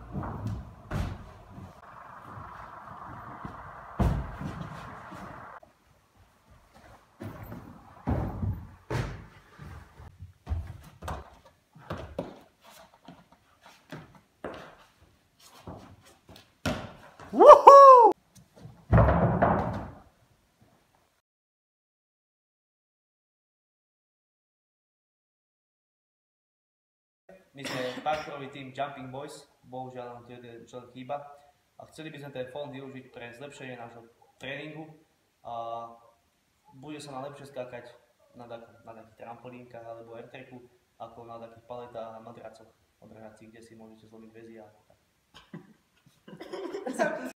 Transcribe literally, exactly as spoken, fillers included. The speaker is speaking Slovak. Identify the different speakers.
Speaker 1: Woohoo! My sme parkourový tým Jumping Boys, bohužiaľ nám tu jeden človek chýba a chceli by sme ten fond využiť pre zlepšenie nášho tréningu a bude sa nám lepšie skákať na, na takých trampolínkach alebo airtracku ako na takých paletách a madracoch odrhacích, kde si môžete zlomiť väzy a tak.